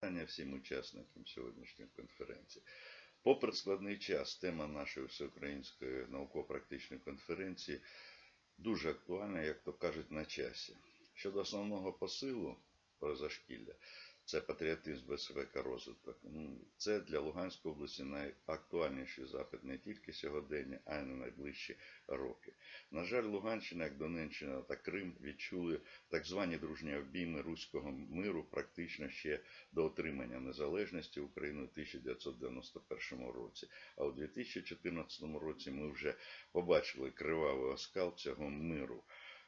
вітання всім учасникам сьогоднішньої конференції. Попри складний час, тема нашої всеукраїнської науково-практичної конференції дуже актуальна, як то кажуть, на часі. Щодо основного посилу позашкілля, це патріотизм, безпека, розвиток. Це для Луганської області найактуальніший запит не тільки сьогодення, а й на найближчі роки. На жаль, Луганщина, як Донеччина та Крим відчули так звані дружні обійми руського миру практично ще до отримання незалежності України у 1991 році. А у 2014 році ми вже побачили кривавий оскал цього миру.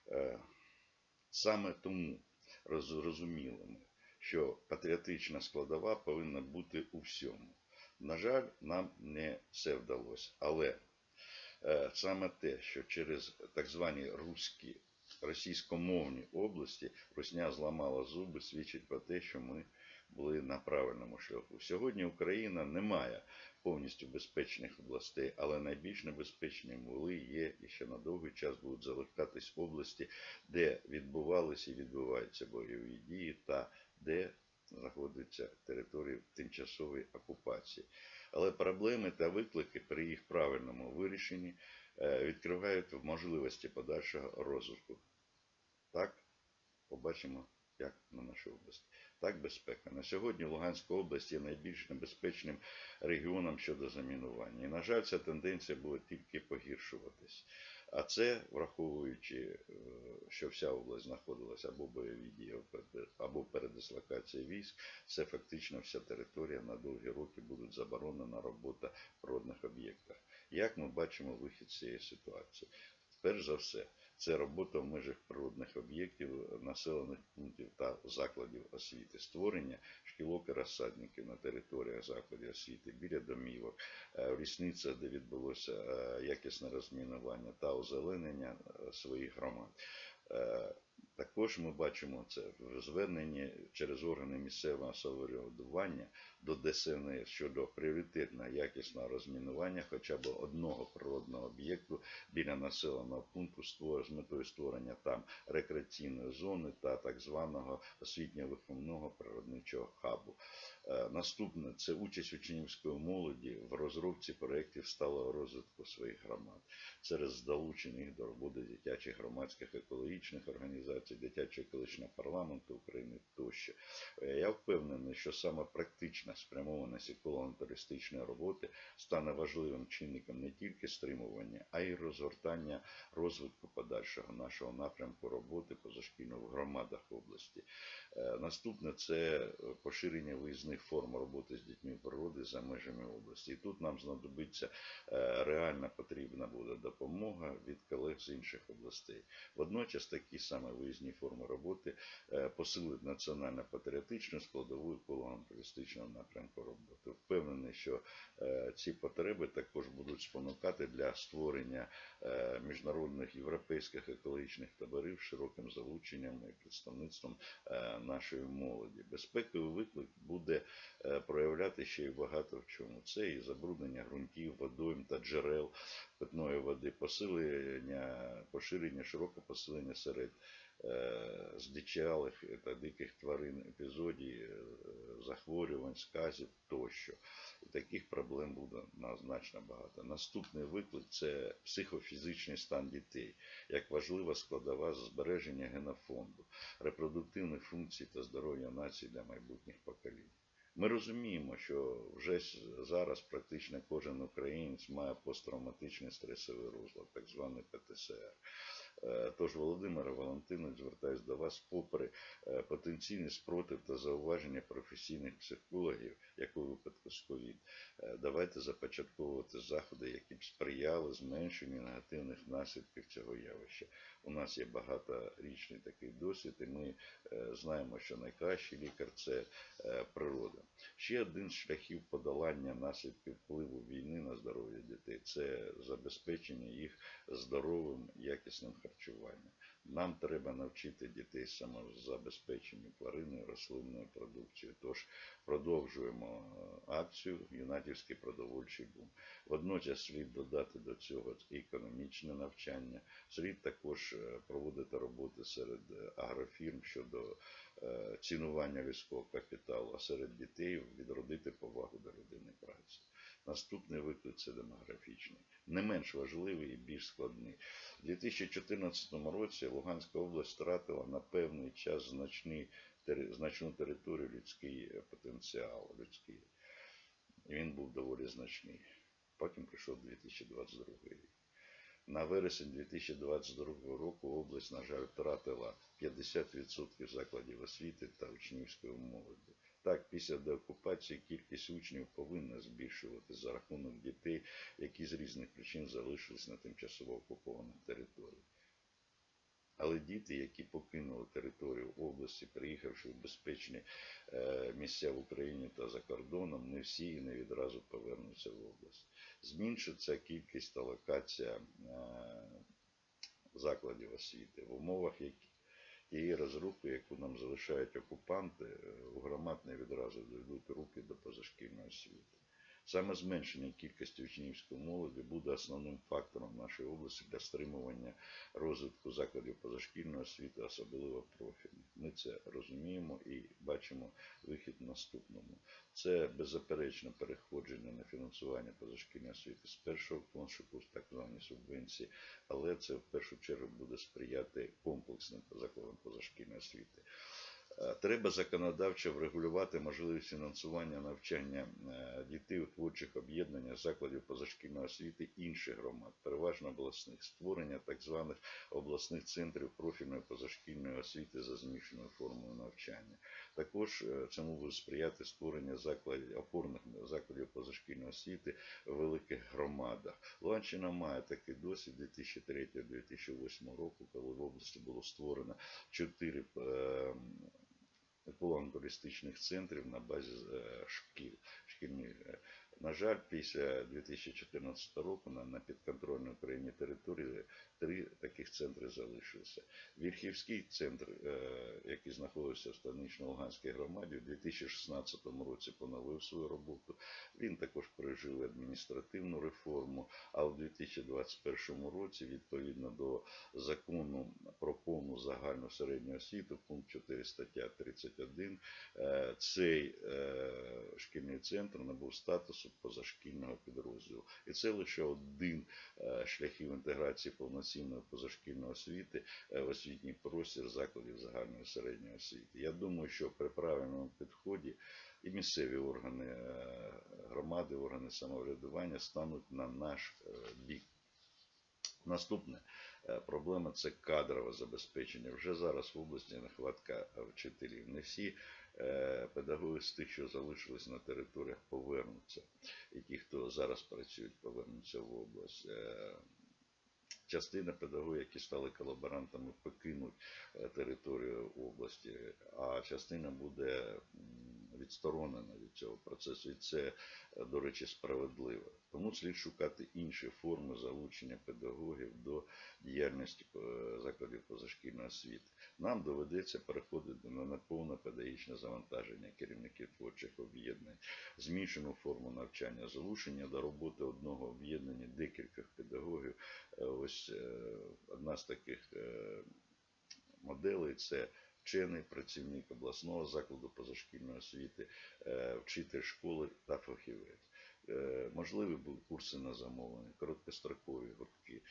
Саме тому зрозуміли ми, що патріотична складова повинна бути у всьому. На жаль, нам не все вдалося. Але саме те, що через так звані російськомовні області Русня зламала зуби, свідчить про те, що ми були на правильному шляху. Сьогодні Україна не має повністю безпечних областей, але найбільш небезпечні були, є і ще на довгий час будуть залишатись області, де відбувалися і відбуваються бойові дії та де знаходяться території тимчасової окупації. Але проблеми та виклики при їх правильному вирішенні відкривають можливості подальшого розвитку. Так, побачимо, як на нашій області. Так, безпека. На сьогодні Луганська область є найбільш небезпечним регіоном щодо замінування. І, на жаль, ця тенденція буде тільки погіршуватись. А це, враховуючи, що вся область знаходилася або в бойовій дії, або передислокації військ, це фактично вся територія на довгі роки буде заборонена робота в природних об'єктах. Як ми бачимо вихід з цієї ситуації? Перш за все, це робота в межах природних об'єктів, населених пунктів та закладів освіти, створення шкілок і розсадників на територіях закладів освіти, біля домівок, в лісницях, де відбулося якісне розмінування та озеленення своїх громад. Також ми бачимо це в зверненні через органи місцевого самоврядування до ДСНС щодо пріоритетного якісного розмінування хоча б одного природного об'єкту біля населеного пункту з метою створення там рекреаційної зони та так званого освітньо-виховного природничого хабу. Наступне – це участь учнівської молоді в розробці проєктів сталого розвитку своїх громад через долучення їх до роботи дитячих громадських екологічних організацій, дитячо-екологічного парламенту України тощо. Я впевнений, що саме практична спрямованість еколого-туристичної роботи стане важливим чинником не тільки стримування, а й розгортання розвитку подальшого нашого напрямку роботи позашкільної в громадах області. Наступне – це поширення виїзних форм роботи з дітьми природи за межами області. І тут нам знадобиться реально потрібна буде допомога від колег з інших областей. Водночас такі саме виїзні форми роботи посилить національно-патріотичну складову еколого-туристичного напрямку роботи. Впевнений, що ці потреби також будуть спонукати для створення міжнародних європейських екологічних таборів з широким залученням і представництвом нашої молоді. Безпековий виклик буде проявляти ще й багато в чому. Це і забруднення ґрунтів, водойм та джерел питної води, поширення, широке посилення серед здичалих та диких тварин епізодів, захворювань, сказів тощо. І таких проблем буде значно багато. Наступний виклик – це психофізичний стан дітей, як важлива складова збереження генофонду, репродуктивних функцій та здоров'я нації для майбутніх поколінь. Ми розуміємо, що вже зараз практично кожен українець має посттравматичний стресовий розлад, так званий ПТСР. Тож, Володимире Валентинович, звертаюся до вас, попри потенційний спротив та зауваження професійних психологів, як у випадку з ковід, давайте започатковувати заходи, які б сприяли зменшенню негативних наслідків цього явища. У нас є багаторічний такий досвід, і ми знаємо, що найкращий лікар – це природа. Ще один з шляхів подолання наслідків впливу війни на здоров'я дітей – це забезпечення їх здоровим, якісним харчуванням. Нам треба навчити дітей самозабезпеченню тваринною, рослинною продукцією. Тож продовжуємо акцію «Юнаківський продовольчий бум». Водночас слід додати до цього і економічне навчання. Слід також проводити роботи серед агрофірм щодо цінування людського капіталу, а серед дітей відродити повагу до людини праці. Наступний виклик – це демографічний. Не менш важливий і більш складний. У 2014 році Луганська область втратила на певний час значну територію, людський потенціал. Він був доволі значний. Потім прийшов 2022 рік. На вересень 2022 року область, на жаль, втратила 50% закладів освіти та учнівської молоді. Так, після деокупації кількість учнів повинна збільшувати за рахунок дітей, які з різних причин залишились на тимчасово окупованих територіях. Але діти, які покинули територію області, приїхавши в безпечні місця в Україні та за кордоном, не всі і не відразу повернуться в область. Зменшиться кількість та локація закладів освіти. В умовах тієї розрухи, яку нам залишають окупанти, у громад не відразу дійдуть руки до позашкільної освіти. Саме зменшення кількості учнівської молоді буде основним фактором нашої області для стримування розвитку закладів позашкільної освіти, особливо профільних. Ми це розуміємо і бачимо вихід в наступному. Це беззаперечне переходження на фінансування позашкільної освіти з першого кошику, так звані субвенції, але це в першу чергу буде сприяти комплексним закладам позашкільної освіти. Треба законодавчо врегулювати можливість фінансування навчання дітей у творчих об'єднаннях закладів позашкільної освіти інших громад, переважно обласних, створення так званих обласних центрів профільної позашкільної освіти за змішаною формою навчання. Також цьому буде сприяти створення опорних закладів позашкільної освіти в великих громадах. Луганщина має такий досвід 2003-2008 року, коли в області було створено 4 еколого-туристичних центрів на базі шкільних. На жаль, після 2014 року на підконтрольній Україні території 3 таких центри залишилися. Вільхівський центр, який знаходився в Станично-Луганській громаді, у 2016 році поновив свою роботу. Він також пережив адміністративну реформу, а у 2021 році, відповідно до закону про повну загальну середню освіту, пункт 4 стаття 31, цей шкільний центр набув статусу позашкільного підрозділу. І це лише один шляхів інтеграції повноцінної позашкільної освіти в освітній простір закладів загальної середньої освіти. Я думаю, що при правильному підході і місцеві органи громади, органи самоврядування стануть на наш бік. Наступне проблема – це кадрове забезпечення. Вже зараз в області нехватка вчителів. Не всі педагоги з тих, що залишились на територіях, повернуться. І ті, хто зараз працюють, повернуться в область. Частина педагогів, які стали колаборантами, покинуть територію області, а частина буде відсторонена від цього процесу. І це, до речі, справедливо. Тому слід шукати інші форми залучення педагогів до діяльності закладів позашкільної освіти. Нам доведеться переходити на неповне педагогічне завантаження керівників творчих об'єднань, змішану форму навчання, залучення до роботи одного об'єднання декількох педагогів. Ось одна з таких моделей – це вчений працівник обласного закладу позашкільної освіти, вчитель школи та фахівець. Можливі будуть курси на замовлення, короткострокові гуртки,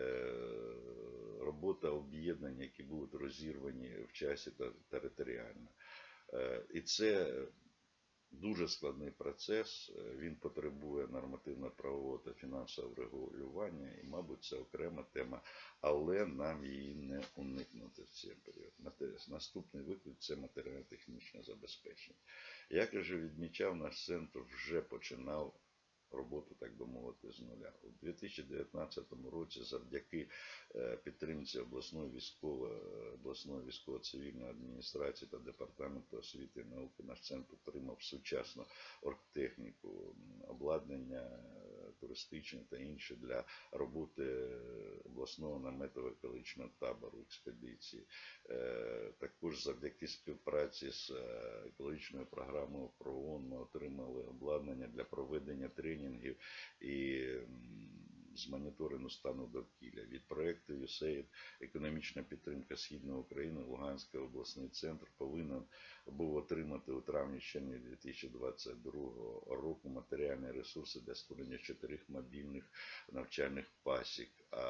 робота об'єднань, які будуть розірвані в часі та територіально. І це дуже складний процес, він потребує нормативно-правового та фінансового регулювання, і, мабуть, це окрема тема, але нам її не уникнути в цей період. Наступний виклик – це матеріально-технічне забезпечення. Як я вже відмічав, наш центр вже починав роботу, так би мовити, з нуля. У 2019 році завдяки підтримці обласної військово-цивільної адміністрації та Департаменту освіти і науки наш центр отримав сучасну оргтехніку, обладнання туристичне та інше для роботи обласного наметово-екологічного табору, експедиції. Також завдяки співпраці з екологічною програмою ПРООН ми отримали обладнання для проведення тренінгів і з моніторингу стану довкілля. Від проєкту USAID «Економічна підтримка Східної України» Луганський обласний центр повинен був отримати у травні-червні 2022 року матеріальні ресурси для створення 4 мобільних навчальних пасік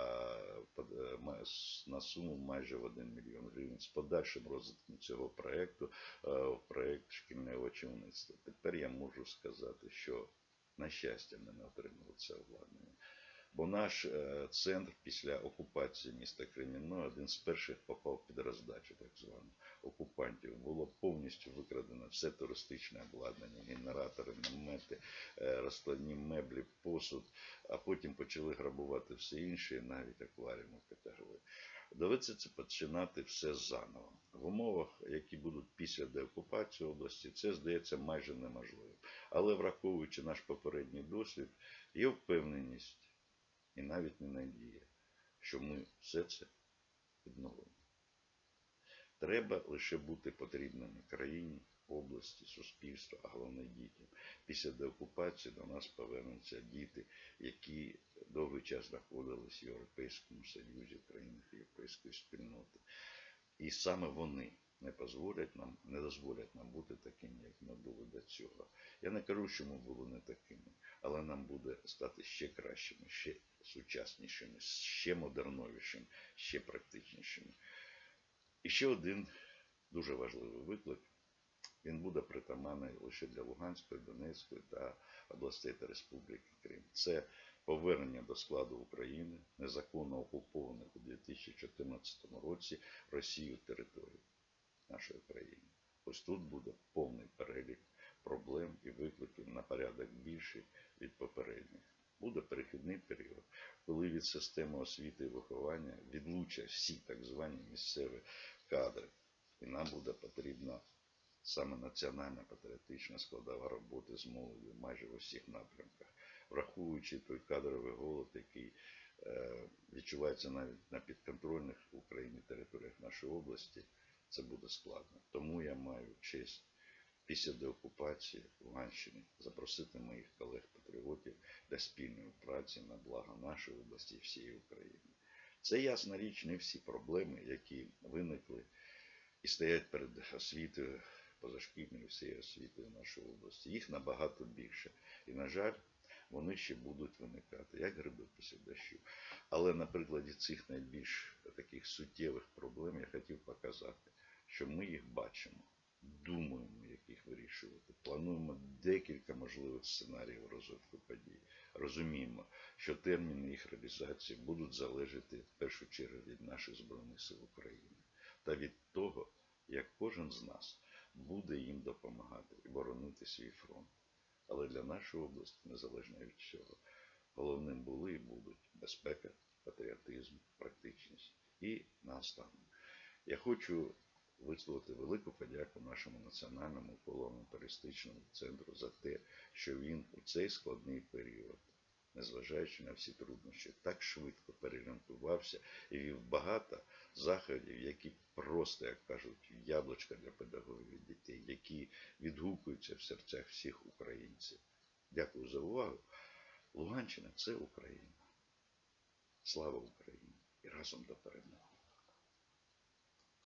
на суму майже в 1 мільйон гривень з подальшим розвитком цього проєкту в проєкт «Шкільне очівництво». Тепер я можу сказати, що, на щастя, ми не отримали це обладнання. Бо наш центр після окупації міста Кремінної один з перших попав під роздачу, так звану, окупантів. Було повністю викрадено все туристичне обладнання, генератори, намети, розкладні меблі, посуд, а потім почали грабувати все інше, навіть акваріуми потягли. Доведеться це починати все заново. В умовах, які будуть після деокупації області, це здається майже неможливо. Але враховуючи наш попередній досвід, є впевненість, і навіть не надія, що ми все це відновимо. Треба лише бути потрібними країні, області, суспільству, а головне дітям. Після деокупації до нас повернуться діти, які довгий час знаходились в Європейському Союзі, в країнах Європейської спільноти. І саме вони не дозволять нам бути такими, як ми були до цього. Я не кажу, що ми були не такими, але нам буде стати ще кращими, ще сучаснішими, ще модерновішими, ще практичнішими. І ще один дуже важливий виклик. Він буде притаманний лише для Луганської, Донецької та областей та Республіки Крим. Це повернення до складу України незаконно окупованих у 2014 році Росією територій нашої країни. Ось тут буде повний перелік проблем і викликів на порядок більший від попередніх. Буде перехідний період, коли від системи освіти і виховання відлучать всі так звані місцеві кадри. І нам буде потрібна саме національна патріотична складова роботи з молоддю майже в усіх напрямках, враховуючи той кадровий голод, який відчувається навіть на підконтрольних в Україні територіях нашої області, це буде складно. Тому я маю честь після деокупації Луганщини запросити моїх колег-патріотів для спільної праці на благо нашої області і всієї України. Це, ясна річ, не всі проблеми, які виникли і стоять перед освітою, позашкільною всією освітою нашої області. Їх набагато більше. І, на жаль, вони ще будуть виникати, як гриби після дощу. Але на прикладі цих найбільш таких суттєвих проблем я хотів показати, що ми їх бачимо, думаємо, як їх вирішувати, плануємо декілька можливих сценаріїв розвитку подій. Розуміємо, що терміни їх реалізації будуть залежати в першу чергу від наших Збройних сил України та від того, як кожен з нас буде їм допомагати і боронити свій фронт. Але для нашої області, незалежно від цього, головним були і будуть безпека, патріотизм, практичність. І наостанок. Я хочу висловити велику подяку нашому Національному околово-туристичному центру за те, що він у цей складний період, незважаючи на всі труднощі, так швидко переорієнтувався і вів багато заходів, які просто, як кажуть, яблучка для педагогів і дітей, які відгукуються в серцях всіх українців. Дякую за увагу. Луганщина – це Україна. Слава Україні! І разом до перемоги!